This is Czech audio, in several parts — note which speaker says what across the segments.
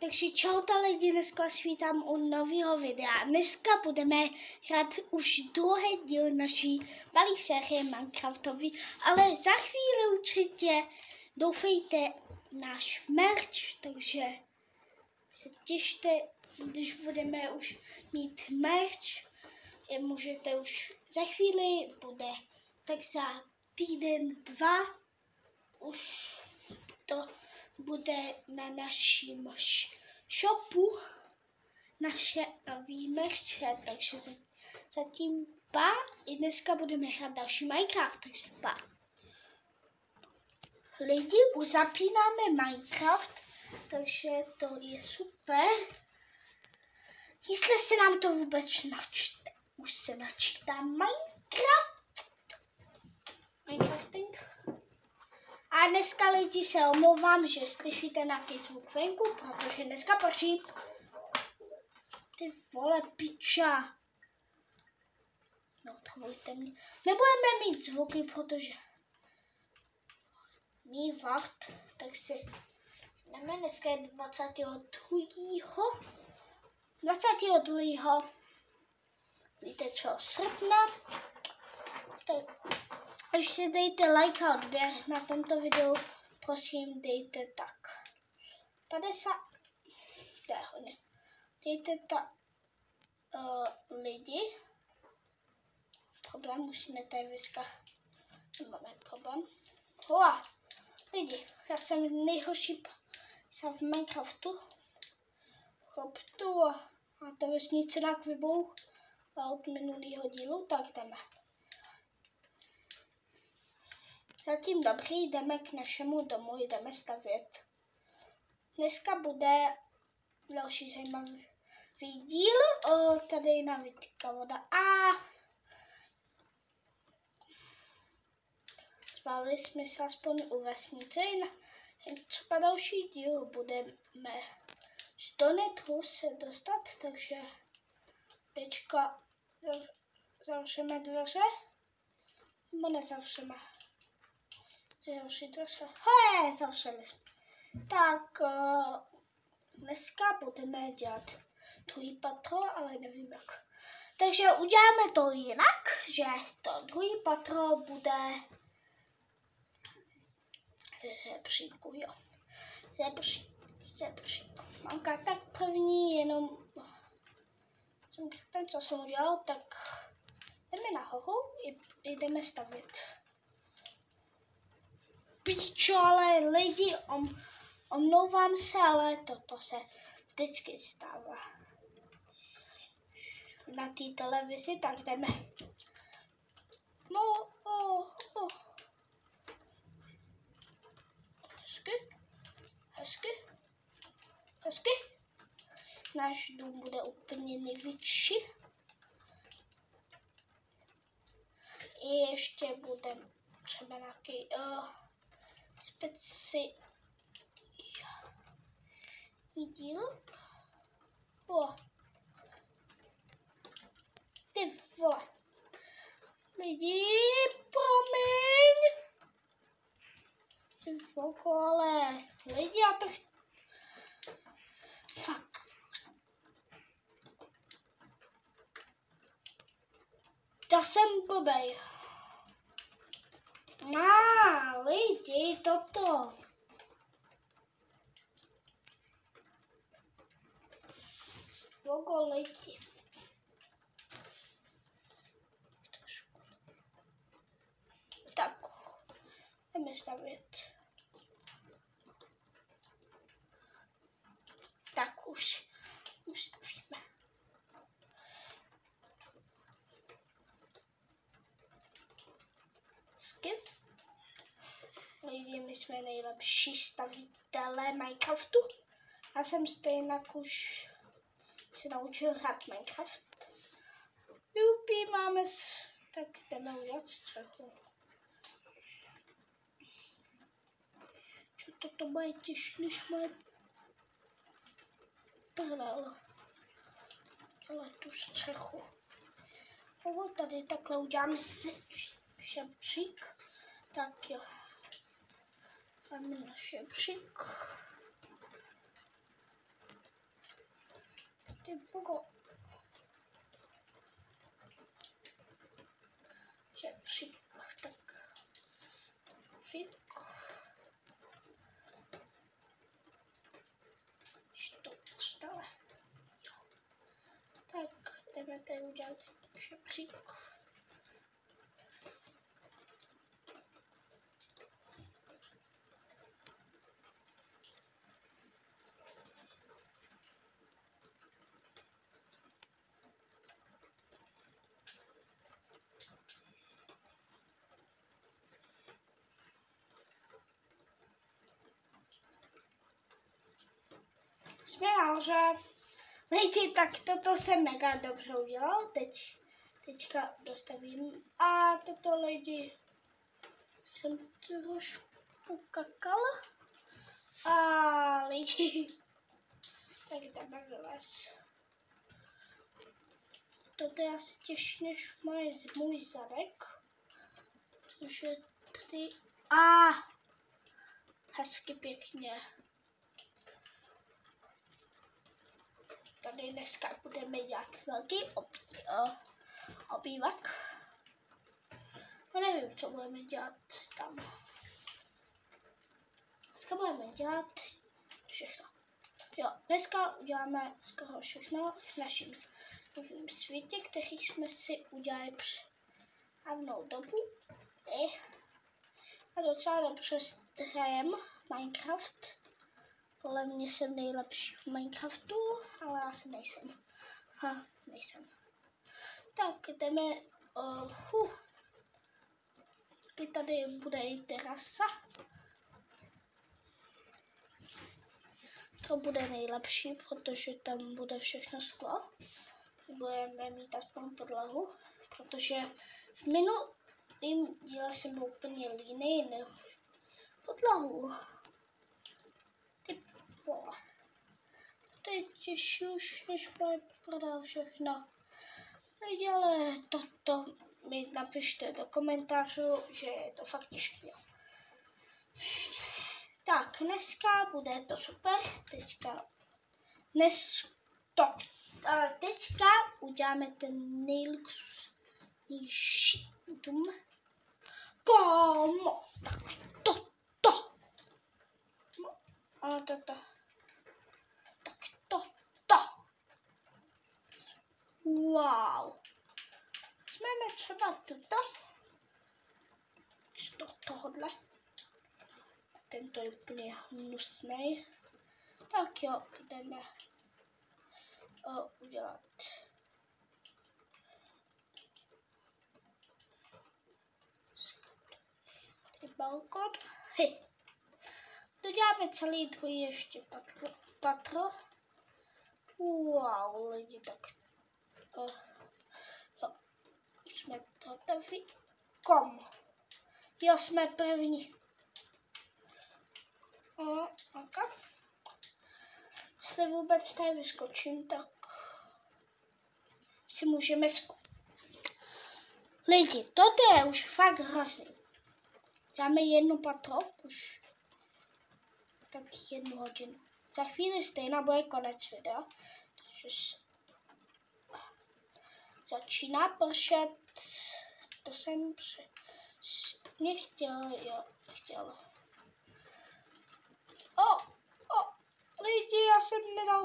Speaker 1: Takže čauta lidi, dneska vás vítám u nového videa. Dneska budeme hrát už druhý díl naší malé série Minecraftový, ale za chvíli určitě doufejte náš merch, takže se těšte, když budeme už mít merch. Můžete už za chvíli bude, tak za týden, dva už to bude na našem shopu naše nový merče, takže zatím pa. I dneska budeme hrát další Minecraft, takže pa. Lidi, už zapínáme Minecraft, takže to je super. Jestli se nám to vůbec načte, už se načítá Minecrafting. A dneska lidi se omlouvám, že slyšíte nějaký zvuk venku, protože dneska prší. Ty vole piča. No tamujte mě. Nebudeme mít zvuky, protože mý vart, tak si jdeme, dneska je 22. Víte čo, srpna. Tak ještě dejte like a odběr na tomto videu, prosím dejte tak 50, ne, dejte tak lidi, problém, musíme tady vyskat, nemáme problém, lidi, já jsem nejhorší v Minecraftu, choptu a to vesnice nějak vybouch od minulého dílu, tak jdeme. Zatím dobrý, jdeme k našemu domu, jdeme stavět. Dneska bude další zajímavý díl, tady na vytýká voda a zbavili jsme se aspoň u vesnice. Třeba další díl budeme z Donetru se dostat, takže teďka zavřeme dveře, nebo nezavřeme. Zavřeli jsme. Tak dneska budeme dělat druhý patro, ale nevím jak. Takže uděláme to jinak, že to druhý patro bude ze žebříku, jo. Žebřík. Mamka, tak první jenom ten, co jsem udělal, tak jdeme nahoru a jdeme stavět. Pičo, ale lidi, omlouvám se, ale toto se vždycky stává. Na té televizi, tak jdeme. No, Hezky. Náš dům bude úplně největší. I ještě bude třeba nějaký díl. Ty vole. Lidi, promiň. Ty vole. Lidi, já to fuck. To jsem blbej. Lidi, toto. Logo lidi. Trošku. Tak, jdeme stavět. Tak už stavíme. Skip. Lidi, my jsme nejlepší stavitelé Minecraftu. Já jsem stejně už se naučil hrát Minecraft. Jupi, máme tak jdeme udělat střechu. Čo toto bude těžší než moje prdel. Dělej tu střechu. Tady takhle udělám žebřík. Tak jo. Máme na žebřík. Ty vogo. Žebřík, tak. Žebřík. To stále. Tak, jdeme tady udělat žebřík. Jsme nahoře. Lidi, tak toto jsem mega dobře udělal. Teďka dostavím. A toto lidi jsem trošku kakal. A lidi, tak jdeme vylez. Toto je asi těžší než můj zadek. Což je tady. Hezky pěkně. Tady dneska budeme dělat velký obývak. No nevím, co budeme dělat tam. Dneska budeme dělat všechno. Jo, dneska uděláme skoro všechno v našem novém světě, který jsme si udělali dávnou dobu. A docela dobře hrajem Minecraft. Podle mě jsem nejlepší v Minecraftu, ale já si nejsem. Nejsem. Tak jdeme. I tady bude i terasa. To bude nejlepší, protože tam bude všechno sklo. Budeme mít aspoň podlahu, protože v minulém díle jsem byl úplně línej podlahu. Ty vole. To je těžší už, než prodal všechno. Ale toto mi napište do komentářů, že je to fakt těžké. Tak, dneska bude to super. Teďka uděláme ten nejluxusnější dům. Komo? Tak toto. A toto. Tak toto. Wow. Vezmeme třeba tuto. Z tohohle. Tento je úplně hnusný. Tak jo, jdeme udělat. Tady balkon. Doděláme celý druhý ještě patro. Wow, lidi, tak. Jo, už jsme hotoví. Kom. Jo, jsme první. Okay. Se vůbec tady vyskočím, tak si můžeme Lidi, toto je už fakt hrozný. Dáme jedno patro, už tak 1 hodinu. Za chvíli stejně bude konec videa, takže začíná pršet. To jsem nechtěl. Lidi, já jsem nedal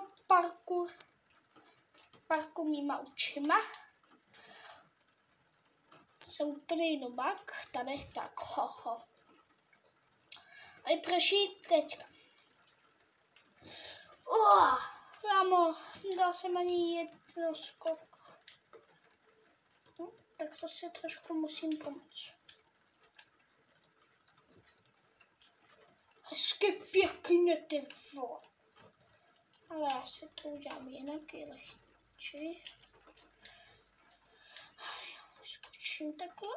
Speaker 1: parku mýma očima. Jsem úplný nubak, tady tak, A i prší teďka. Kámo, nedal jsem ani jedno skok. Tak to si trošku musím pomoct. Hezky pěkně, ty vole. Ale já si to udělám jinak, je lehčí. Skočím takhle.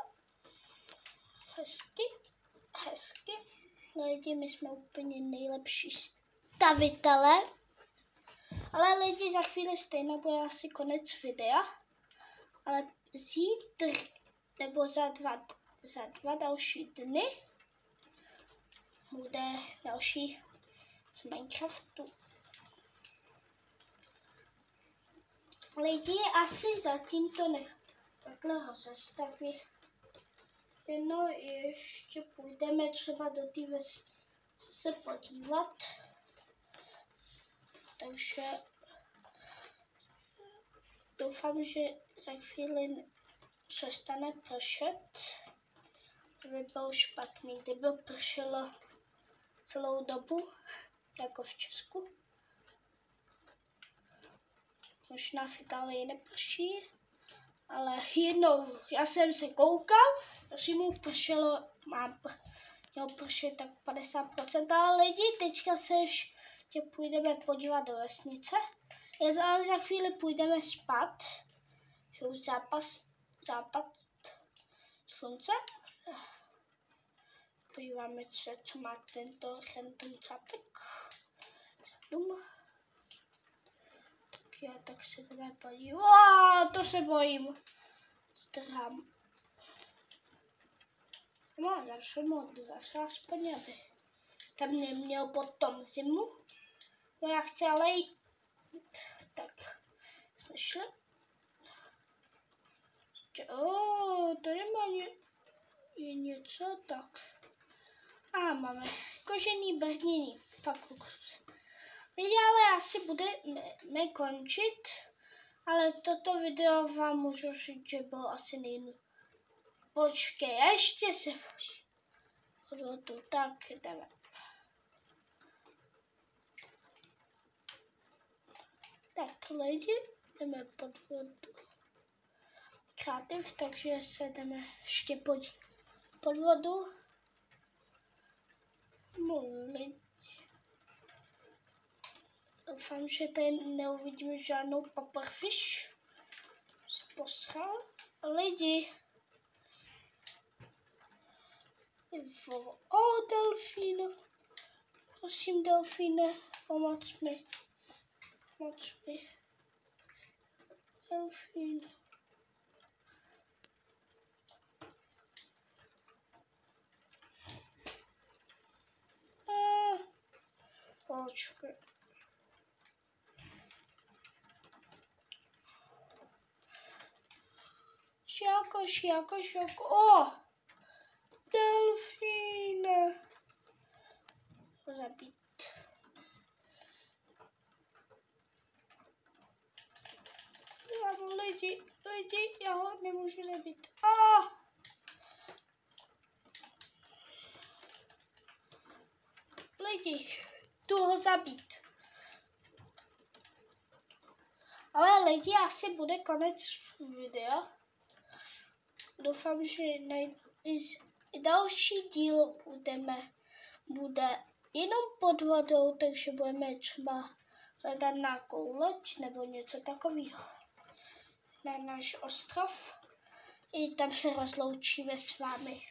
Speaker 1: Hezky. Lidi, my jsme úplně nejlepší stavitelé. Ale lidi, za chvíli stejně bude asi konec videa. Ale zítra, nebo za dva další dny bude další z Minecraftu. Lidi asi zatím to nech takhle rozestavit. No ještě půjdeme třeba do té vesnice se podívat. Takže doufám, že za chvíli přestane pršet. To by bylo špatný, kdyby pršelo celou dobu, jako v Česku. Možná v Itálii neprší, ale jednou já jsem se koukal, asi mu pršelo, mělo pršet tak 50%, ale lidi, teďka se ještě půjdeme podívat do vesnice. Ale za chvíli půjdeme spát, že už západ slunce. Podíváme se, co má tento cápek. Tak se jdeme podívat. To se bojím. Strhám. No, zavřeme dveře aspoň, aby tam neměl potom zimu. No já chci ale jít. Tak, jsme šli. Tady má něco, tak. Máme kožený brnění, fakt luxus. Ale asi budeme končit, ale toto video vám můžu říct, že bylo asi nejlepší. Počkej, ještě se vodu, tak jdeme. Tak lidi, jdeme pod vodu. Kreativ, takže se jdeme ještě pod vodu. Lidi. Doufám, že tady neuvidíme žádnou pufferfish. Se posral. Lidi. Delfín. Prosím, delfíne, pomoc mi. Delfín. Počkej. Šáko. Delfín. Zabít. Lidi, já ho nemůžu zabít. Lidi, jdu ho zabít. Ale lidi, asi bude konec videa. Doufám, že další díl bude jenom pod vodou, takže budeme třeba hledat nějakou loď nebo něco takového na náš ostrov. I tam se rozloučíme s vámi.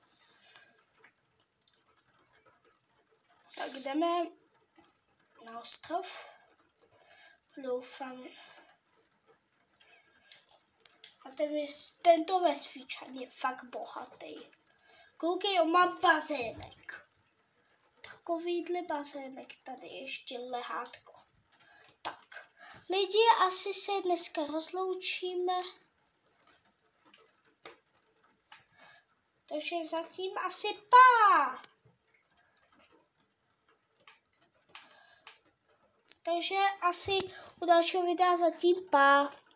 Speaker 1: Tak jdeme na ostrov. Doufám. A tento vesničan je fakt bohatý. Koukej, on má bazének. Takovýhle bazének, tady ještě lehátko. Tak, lidi, asi se dneska rozloučíme. Takže zatím asi pá. Takže asi u dalšího videa zatím pá.